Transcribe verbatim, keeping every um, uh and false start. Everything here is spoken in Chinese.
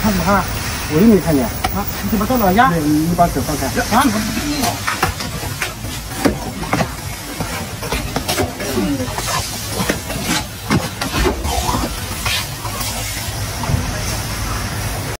看什么看？ 我又没看见。 啊，你怎么到老家？ 对，你把手放开。 啊？